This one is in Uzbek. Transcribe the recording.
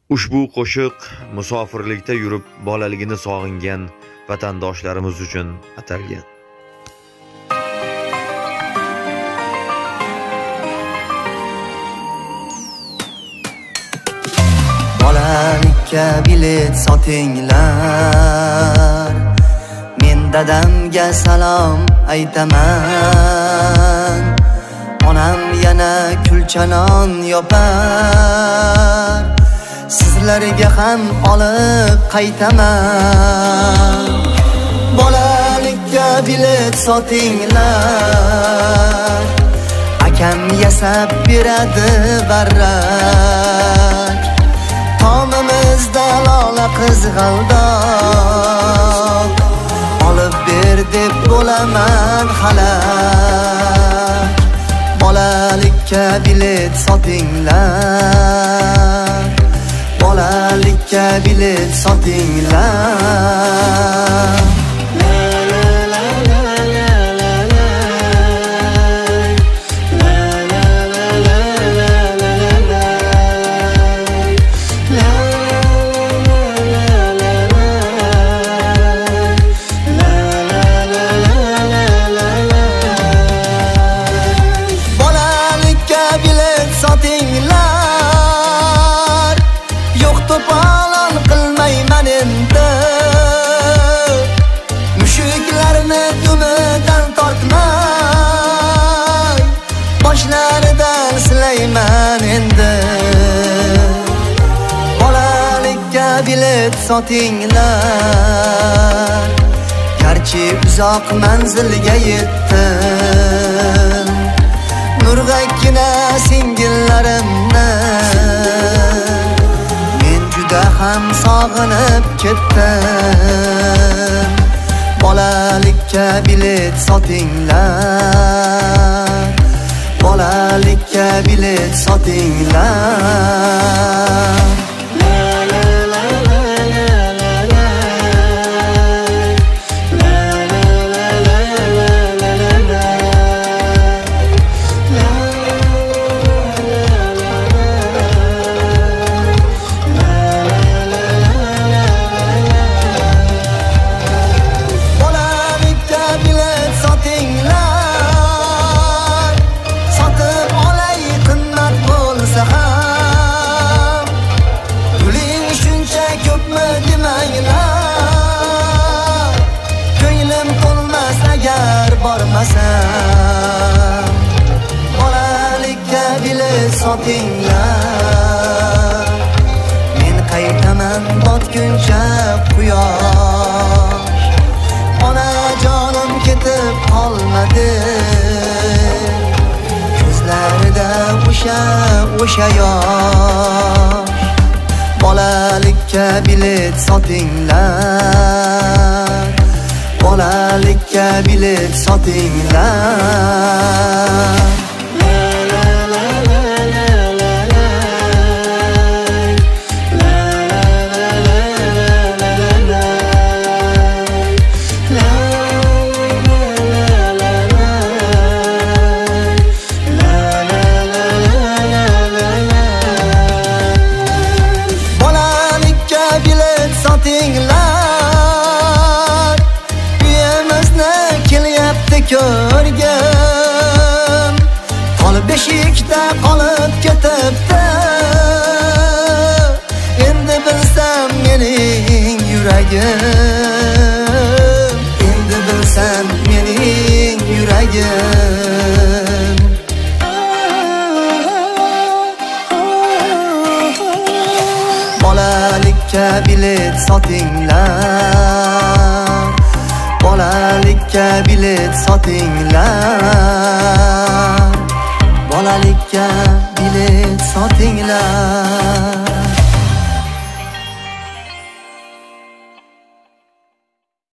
Ushbu qo'shiq musofirlikda yurib bolaligini sog'ingan vatandoshlarimiz uchun atalgan. Bolalikka bilet sotinglar, men dadamga salom aytaman. Onam yana kulchanon yopar, sizlarga ham olib qaytaman. Bolalikka bilet sotinglar, akam yasab beradi varrak. Tomimizda lola qizg'aldoq, olib ber deb bo'laman halak. Bolalikka bilet sotinglar, bolalikka bilet sotinglar. Mushuklarni dumidan tortmay, boshlaridan silayman endi. Bolalikka bilet sotinglar, garchi uzoq manzilga yetdim. Nurg'akkina singillarimni men juda ham sog'inib ketdim. Bolalikka bilet sotinglar, bolalikka bilet sotinglar. Bolalikka bilet sotinglar, men qaytaman botguncha quyosh. Onajonim ketib qolmadi, ko'zlarida o'sha yosh. Bolalikka bilet sotinglar, bolalikka bilet sotinglar. Bolalikka bilet sotinglar, ko'rgim qol beshikda qolib ketibdi. Endi bilsam mening yuragim, endi bilsam mening yuragim. Bolalikka bilet sotinglar, bolalikka bilet sotinglar, bolalikka bilet sotinglar.